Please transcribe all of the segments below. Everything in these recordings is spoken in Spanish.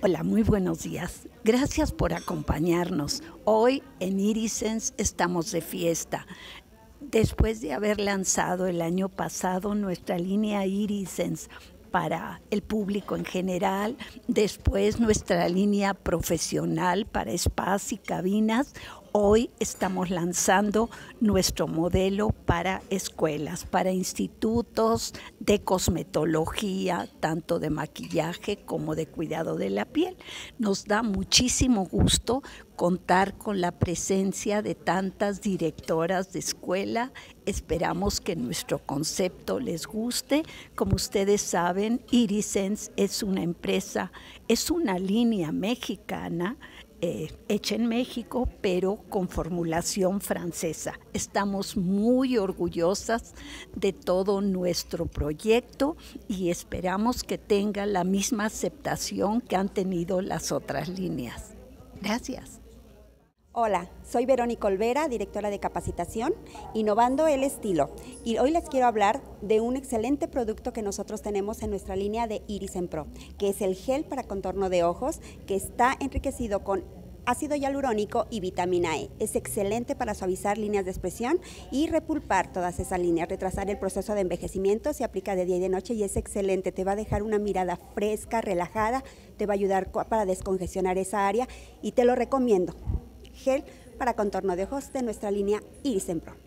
Hola, muy buenos días. Gracias por acompañarnos. Hoy en Irisens estamos de fiesta. Después de haber lanzado el año pasado nuestra línea Irisens para el público en general, después nuestra línea profesional para spas y cabinas, hoy estamos lanzando nuestro modelo para escuelas, para institutos de cosmetología, tanto de maquillaje como de cuidado de la piel. Nos da muchísimo gusto contar con la presencia de tantas directoras de escuela. Esperamos que nuestro concepto les guste. Como ustedes saben, Irisens es una empresa, es una línea mexicana hecha en México, pero con formulación francesa. Estamos muy orgullosas de todo nuestro proyecto y esperamos que tenga la misma aceptación que han tenido las otras líneas. Gracias. Hola, soy Verónica Olvera, directora de capacitación, Innovando el Estilo. Y hoy les quiero hablar de un excelente producto que nosotros tenemos en nuestra línea de Irisens Pro, que es el gel para contorno de ojos, que está enriquecido con ácido hialurónico y vitamina E. Es excelente para suavizar líneas de expresión y repulpar todas esas líneas, retrasar el proceso de envejecimiento. Se aplica de día y de noche y es excelente. Te va a dejar una mirada fresca, relajada, te va a ayudar para descongestionar esa área y te lo recomiendo. Gel para contorno de ojos de nuestra línea Irisens Pro.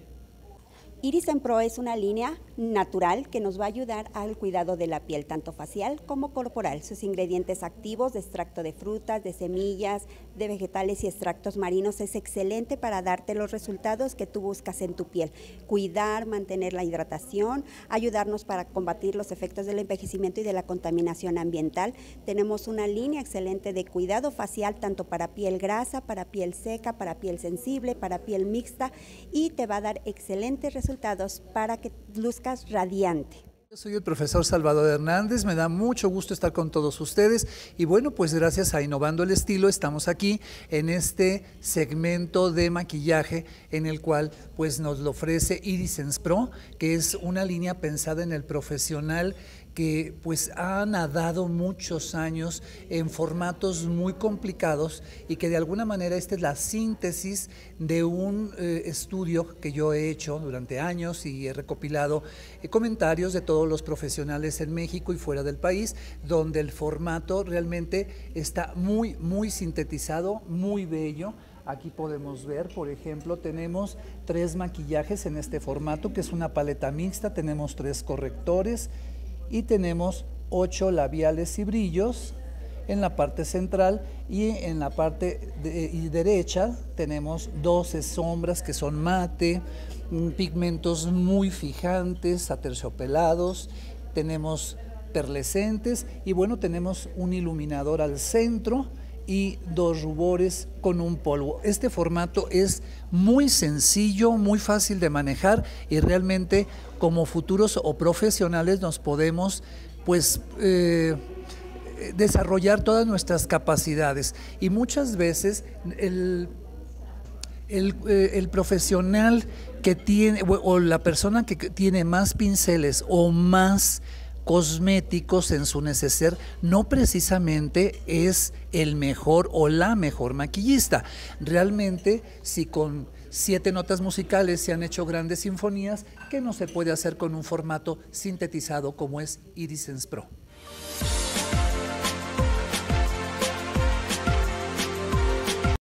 Irisens Pro es una línea natural que nos va a ayudar al cuidado de la piel, tanto facial como corporal. Sus ingredientes activos de extracto de frutas, de semillas, de vegetales y extractos marinos es excelente para darte los resultados que tú buscas en tu piel. Cuidar, mantener la hidratación, ayudarnos para combatir los efectos del envejecimiento y de la contaminación ambiental. Tenemos una línea excelente de cuidado facial, tanto para piel grasa, para piel seca, para piel sensible, para piel mixta, y te va a dar excelentes resultados para que luzcas radiante. Yo soy el profesor Salvador Hernández, me da mucho gusto estar con todos ustedes y bueno, pues gracias a Innovando el Estilo estamos aquí en este segmento de maquillaje en el cual pues nos lo ofrece Irisens Pro, que es una línea pensada en el profesional que pues ha nadado muchos años en formatos muy complicados y que de alguna manera esta es la síntesis de un estudio que yo he hecho durante años y he recopilado comentarios de todos los profesionales en México y fuera del país, donde el formato realmente está muy sintetizado, muy bello. Aquí podemos ver, por ejemplo, tenemos 3 maquillajes en este formato, que es una paleta mixta, tenemos 3 correctores, y tenemos 8 labiales y brillos en la parte central, y en la parte derecha tenemos 12 sombras que son mate, pigmentos muy fijantes, aterciopelados, tenemos perlescentes y bueno, tenemos un iluminador al centro y 2 rubores con un polvo. Este formato es muy sencillo, muy fácil de manejar y realmente como futuros o profesionales nos podemos pues desarrollar todas nuestras capacidades y muchas veces el profesional que tiene o la persona que tiene más pinceles o más cosméticos en su neceser no precisamente es el mejor o la mejor maquillista. Realmente, si con 7 notas musicales se han hecho grandes sinfonías, ¿qué no se puede hacer con un formato sintetizado como es Irisens Pro?